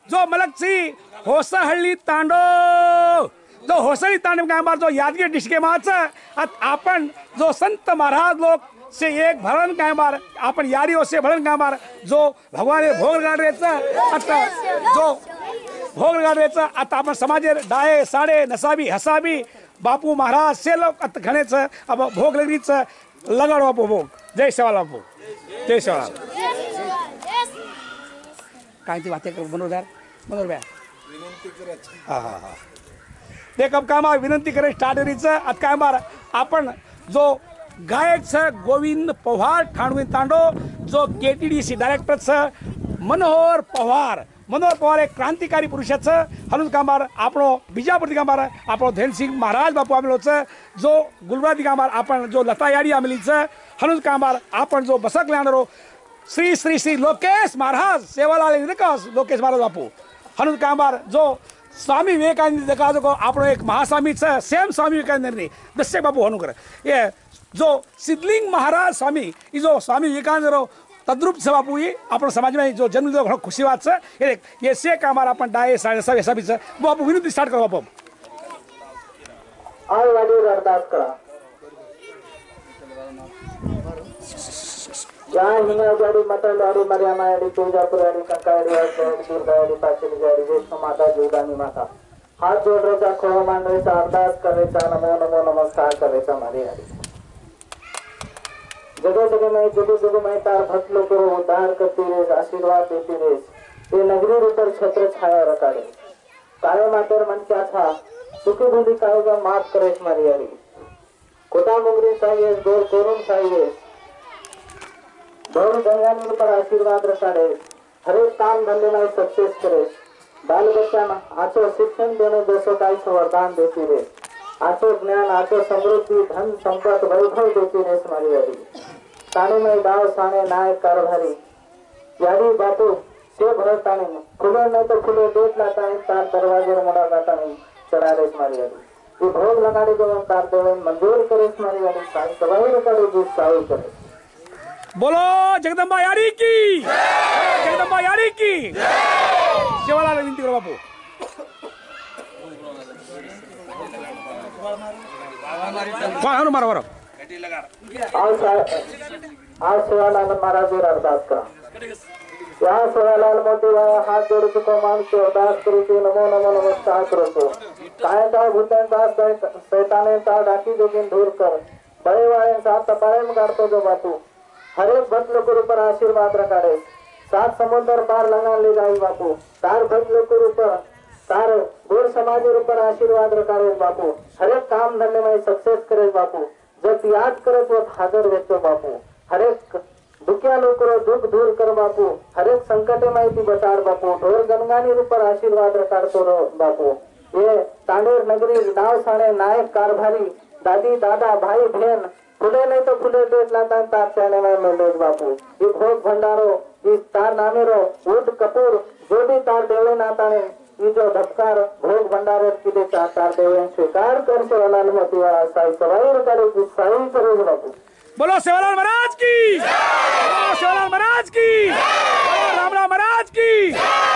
जो मलकसी होसहळ्ळी तांडो जो होसळी तांडव काय बार जो यादगिरी डिस्ट्रिक्ट माच आपण जो संत महाराज लोक से एक भरण काय बार आपण यारी से भरण काय बार जो भगवान भोग गाडरेचा आता जो भोग गाडरेचा आता आपण समाजे डाये साडे नसाबी हसाबी बापू महाराज से लोक आता घणेच अब भोग लगरीच लगाड बापू भोग जय सेवालाल बापू जय सेवालाल काय ती बातें कर मनोहर हाँ हाँ हाँ देख अब काय विनंती करे स्टार्टरीच आता काय मार आपण जो गायक गोविंद पवार ठाणवी तांडो जो KTDC डायरेक्टर मनोहर पवार एक क्रांतिकारी पुरुष हनुज कामार आपणो बिजापुर कामार आपणो धैन सिंह महाराज बापू आमेलो जो गुलबर्गा कामार आपण जो लता याडी आमेली हनुज कामार आपण जो बसक लेणारो श्री श्री श्री लोकेश महाराज सेवालाल लोकेश महाराज बापू हनुज कामार जो स्वामी विवेकानंद देखा जो आपणो एक महास्वामी सेम स्वामी विवेकानंद दशक बापू हनुकर ये जो सिद्धलिंग महाराज स्वामी जो स्वामी विवेकानंद तद्रूप से बापू ये अपन समाज में जो जन्म दो खुशी बात से ये से का हमारा अपन डाये साढ़े सब ऐसा भी वो बापू विनती स्टार्ट करो बापू आज वाली अरदास करा जहाँ हिंगा जारी मटल जारी मरियामा जारी तुलजापुर जारी कंकाड़ी जारी दुर्गाड़ी पाचली जारी वैष्णो माता जोदानी माता हाथ जोड़ रहे खो मान रहे अरदास कर रहे नमो नमो नमस्कार कर रहे हमारे हरी जगह जगह में तार भक्त लोग उद्धार करती रहे आशीर्वाद देती रहे ये नगरी ऊपर छत्र छाया रखा रहे काय मातर मन क्या था सुखी बुद्धि कायगा माफ करे हमारी हरी कोटा मुंगरी चाहिए गोर कोरुम चाहिए दौड़ गंगानी पर आशीर्वाद रखा रहे हरेक काम धंधे में सक्सेस करे बाल बच्चा आचो शिक्षण देने जैसो का वरदान देती रहे आचो ज्ञान आचो समृद्धि धन संपत्ति वैभव देती रहे हमारी यारी ताने में दाव साने नायक कारभारी यारी बापू से भरत ताने खुले नहीं तो खुले देख लाता है तार दरवाजे मोड़ा गाता नहीं चढ़ा रहे हमारी यारी ये भोग लगाने को तार देवे मंजूर करे हमारी यारी सवाई करे जिस साई करे बोलो जगदम्बा यारी की जगदम्बा यारी की सेवालाल विनती करो बापू कौन मारो मारो आज सेवालाल महाराज अरदास का यहाँ सेवालाल मोदी हाथ जोड़ चुको मान के अरदास करो कि नमो नमो नमस्कार करो तो काय का भूतन दास शैताने ता डाकी जोगिन दूर कर बड़े वाले साथ तपाए में करतो जो बापू हरेक भक्त लोग ऊपर आशीर्वाद रखा रहे सात समुद्र पार लगा ले जाए बापू तार भक्त लोग ऊपर तार गोर समाज ऊपर आशीर्वाद रखा रहे बापू हरेक काम धंधे में सक्सेस करे बापू जब याद करे तो हाजर वेचो बापू हरेक दुखिया लोग दुख दूर कर बापू हरेक संकट में बचाड़ बापू ढोर गंगानी ऊपर आशीर्वाद रखा तो बापू ये तांडेर नगरी नाव साने नायक कारभारी दादी दादा भाई बहन खुले नहीं तो खुले देख लाता तार चढ़ने में मिले बापू ये भोग भंडारो इस तार नामे रो ऊट कपूर जो भी तार देवे नाता ने ये जो धपकार भोग भंडारे की दे तार देवे स्वीकार कर सेवालाल मोती वाला साई सवाई करे की साई करे बापू बोलो सेवालाल महाराज की बोलो सेवालाल महाराज की बोलो रामलाल महाराज की